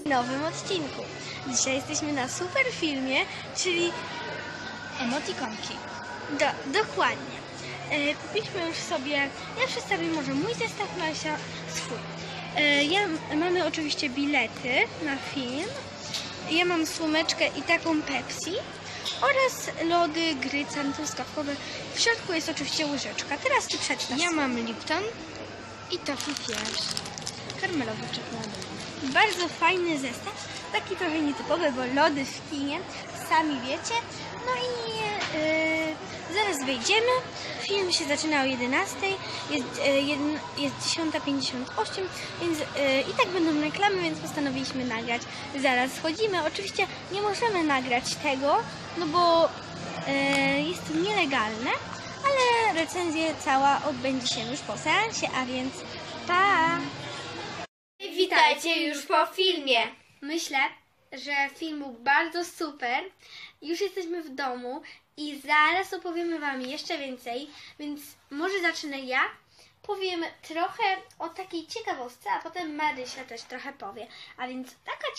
W nowym odcinku. Dzisiaj jesteśmy na super filmie, czyli Emotikonki. dokładnie. Kupiliśmy już sobie, ja przedstawię może mój zestaw, Masia swój. Mamy oczywiście bilety na film. Ja mam słomeczkę i taką Pepsi oraz lody, gry truskawkowe. W środku jest oczywiście łyżeczka. Teraz ty przeczytasz. Ja mam Lipton i Toffee Fierce. Karmelowy czekoladowy. Bardzo fajny zestaw, taki trochę nietypowy, bo lody w kinie, sami wiecie. No i zaraz wejdziemy. Film się zaczyna o 11, jest 10:58, więc i tak będą reklamy, więc postanowiliśmy nagrać. Zaraz wchodzimy. Oczywiście nie możemy nagrać tego, no bo jest to nielegalne, ale recenzja cała odbędzie się już po seansie, a więc pa! Witajcie już po filmie. Myślę, że film był bardzo super. Już jesteśmy w domu i zaraz opowiemy Wam jeszcze więcej, więc może zacznę ja. Powiem trochę o takiej ciekawostce, a potem Marysia też trochę powie. A więc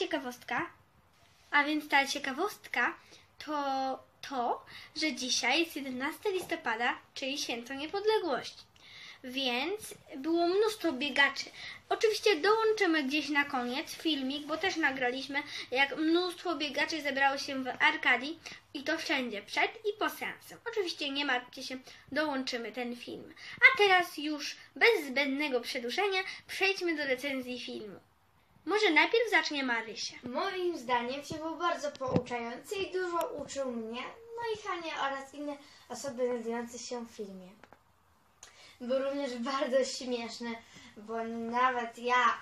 ta ciekawostka to, że dzisiaj jest 11 listopada, czyli święto niepodległości. Więc było mnóstwo biegaczy. Oczywiście dołączymy gdzieś na koniec filmik, bo też nagraliśmy, jak mnóstwo biegaczy zebrało się w Arkadii i to wszędzie, przed i po seansem. Oczywiście nie martwcie się, dołączymy ten film. A teraz już bez zbędnego przedłużenia przejdźmy do recenzji filmu. Może najpierw zacznie Marysia. Moim zdaniem film był bardzo pouczający i dużo uczył mnie, no i Hania oraz inne osoby znajdujące się w filmie. Był również bardzo śmieszny, bo nawet ja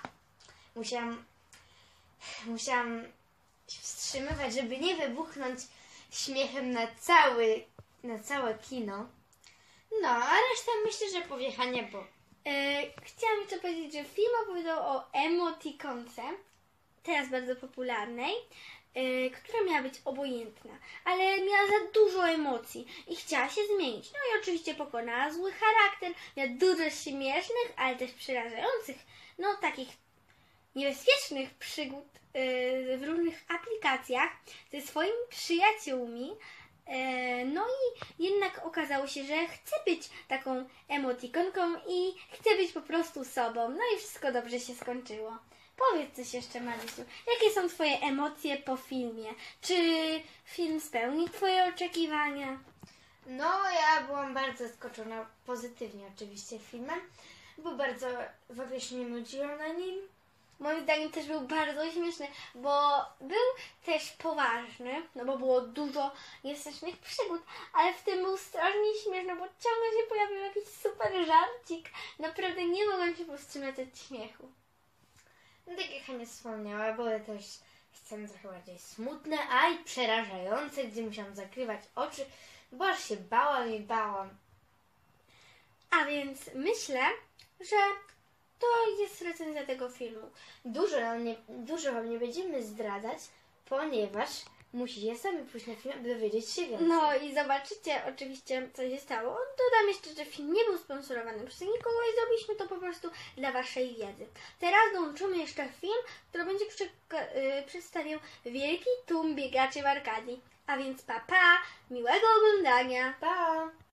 musiałam się wstrzymywać, żeby nie wybuchnąć śmiechem na całe kino. No, a resztę myślę, że powie Hania, bo... Chciałam jeszcze powiedzieć, że film opowiadał o emotikonce, teraz bardzo popularnej, która miała być obojętna, ale miała za dużo emocji i chciała się zmienić. No i oczywiście pokonała zły charakter, miała dużo śmiesznych, ale też przerażających, no takich niebezpiecznych przygód w różnych aplikacjach ze swoimi przyjaciółmi. No i jednak okazało się, że chce być taką emotikonką i chce być po prostu sobą. No i wszystko dobrze się skończyło. Powiedz coś jeszcze, Marysiu. Jakie są Twoje emocje po filmie? Czy film spełni Twoje oczekiwania? No, ja byłam bardzo zaskoczona, pozytywnie oczywiście filmem, bo bardzo w ogóle się nie nudziłam na nim. Moim zdaniem też był bardzo śmieszny, bo był też poważny, no bo było dużo niebezpiecznych przygód, ale w tym był strasznie śmieszny, bo ciągle się pojawił jakiś super żarcik. Naprawdę nie mogłam się powstrzymać od śmiechu. No, tak jak Hania wspomniała, były też sceny trochę bardziej smutne, a i przerażające, gdzie musiałam zakrywać oczy, bo aż się bałam. A więc myślę, że to jest recenzja tego filmu. Dużo Wam nie będziemy zdradzać, ponieważ musicie sami pójść na film, aby dowiedzieć się więcej. No i zobaczycie oczywiście, co się stało. Dodam jeszcze, że film nie był sponsorowany przez nikogo i zrobiliśmy to po prostu dla Waszej wiedzy. Teraz dołączymy jeszcze film, który będzie przedstawiał wielki tłum biegaczy w Arkadii. A więc pa, miłego oglądania. Pa!